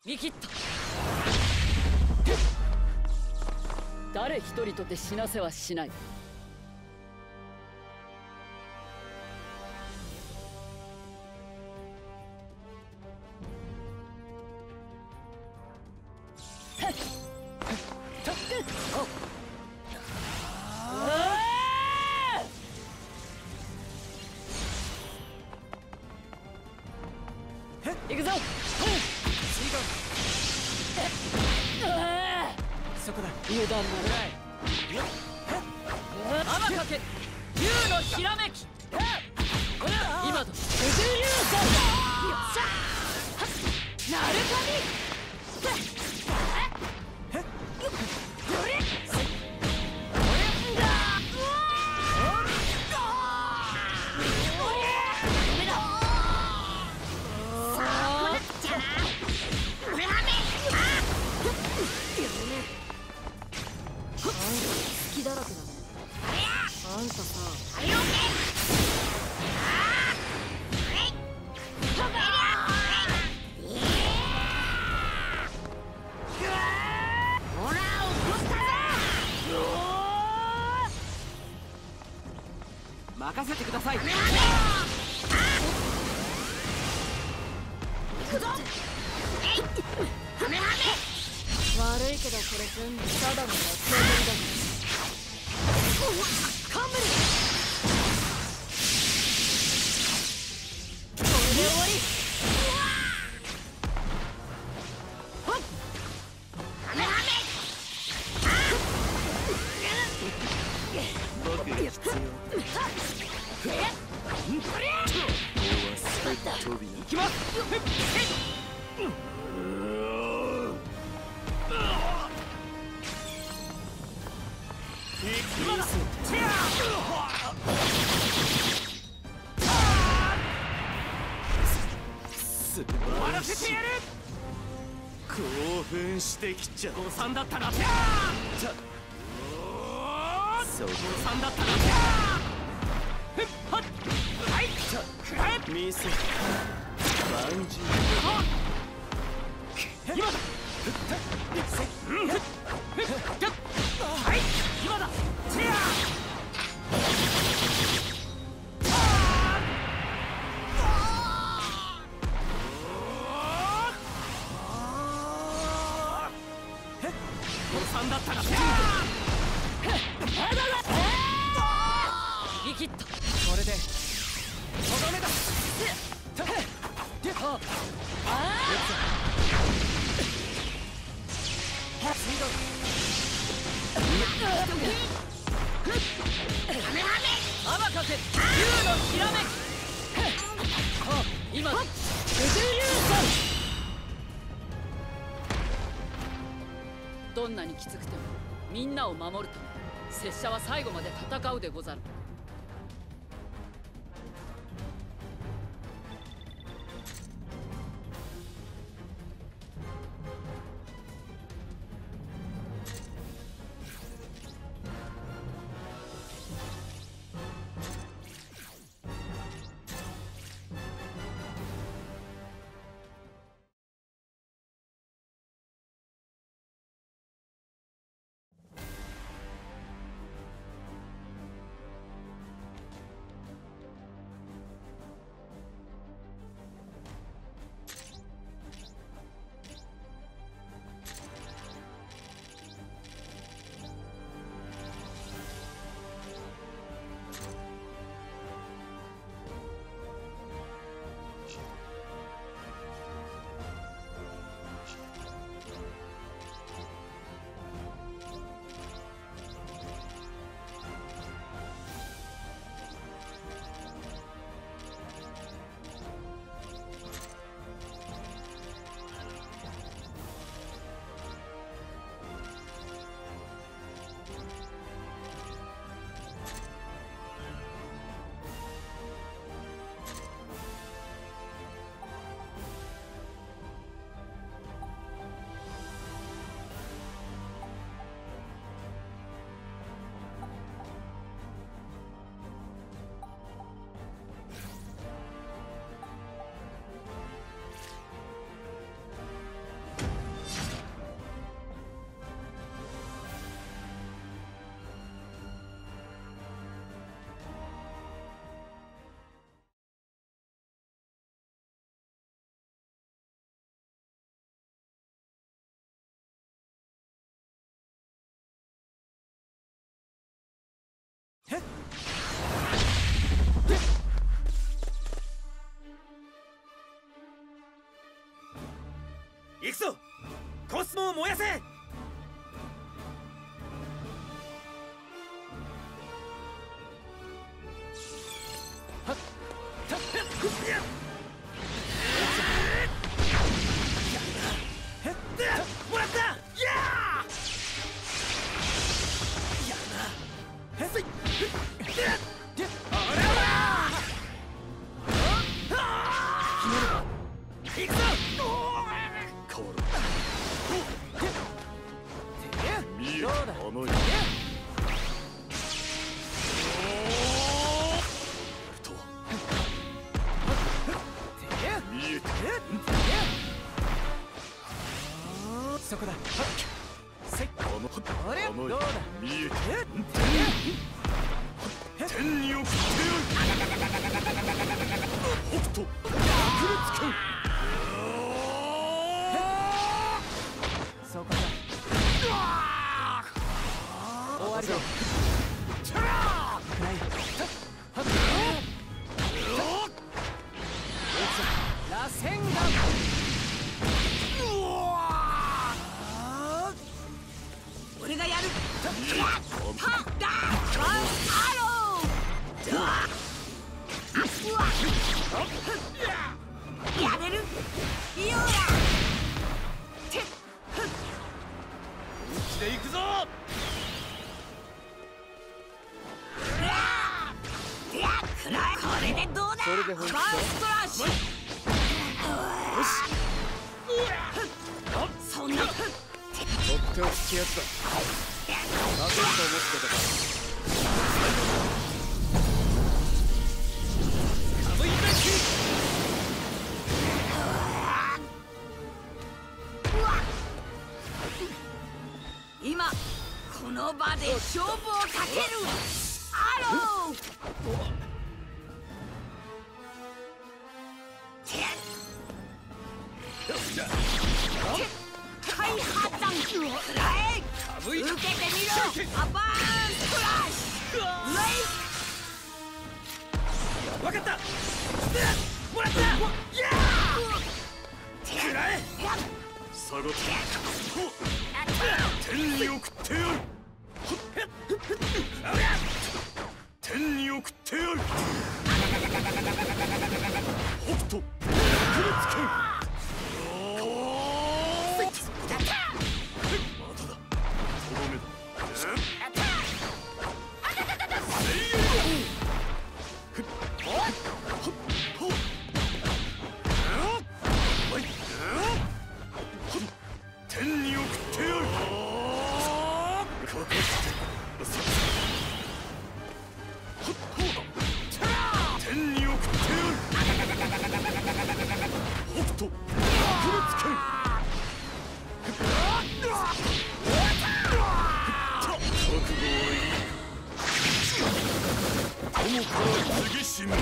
見切った。誰一人とて死なせはしない。行くぞ。そこだ。油断もない。天かけ竜のひらめき。今だ。九十竜山。よっしゃ。なるかみ。隙だらけだね。あんたさ。任せてください。悪いけどこれ全部ただの焼き上がりだね。カムリ。これで終わり。僕が必要。行きます。終わらせてやる。興奮してきちゃう。誤算だったな。そう誤算だったな。見せ万事今だ。はい今だ。チェア誤算だったな。言い切った。これでとどめだ。天かけ竜のひらめき。今九十竜山。どんなにきつくてもみんなを守るため拙者は最後まで戦うでござる。 行くぞ、コスモを燃やせ。もらった。 そこだ。あれどうだ。 見えて天に送ってやる。北斗白熱剣。 そこだ。終わりだ。螺旋丸。 俺がやる。はっだワンアロー。やれる。いいようだ。てっで行くぞ。 これでどうだ。 それでバーストラッシュ。そんなとっておきやつだ。勝てると思ってたか。 カムイバック。今この場で勝負をかける。アロー。開発弾くらえ。受けてみろ。アバーンストラッシュ。 わかった。もらった。くらえ。下がって天に送ってやる。天に送ってやる。北斗白熱剣。天に送ってやる。天に送ってやる。北斗白熱剣。覚悟はいい。友から次し者。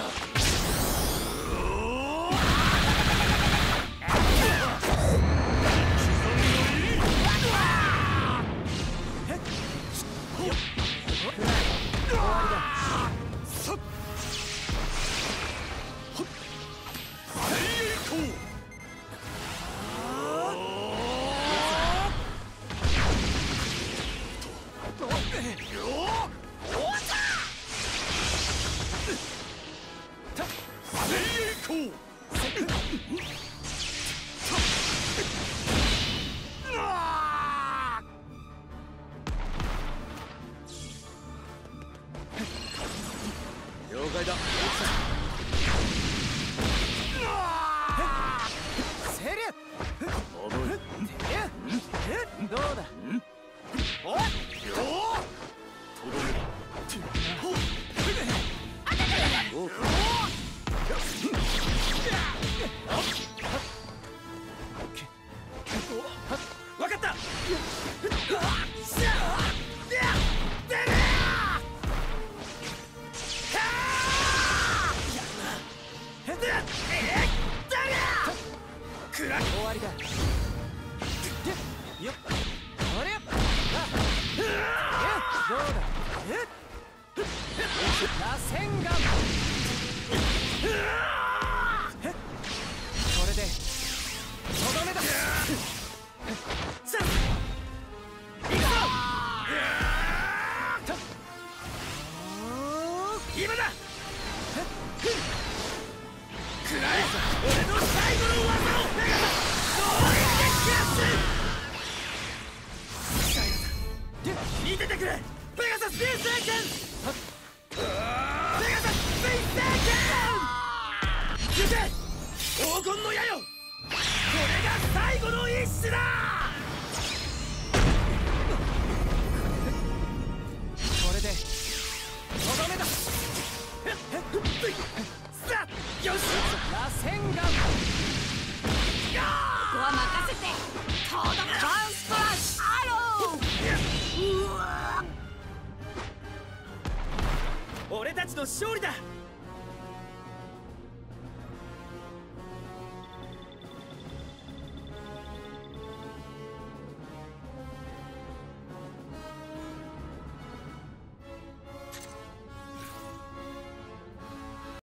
了解だ。セリュどうだ。 わかった。 終わりだ。よっ。あれ。 螺旋丸。これでとどめだ。さあ、行くぞ。今だ。食らえ、俺の最後の技を。ペガサノーリングキラス。見ててくれ。ペガサスピースエイケン。ペガサスピースエイケン。行け黄金の矢よ。これが最後の一種だ。これでとどめだ。さあ、よし。螺旋丸。 ここは任せて。とどめ。バーンスプラッシュアロー。 俺たちの勝利だ。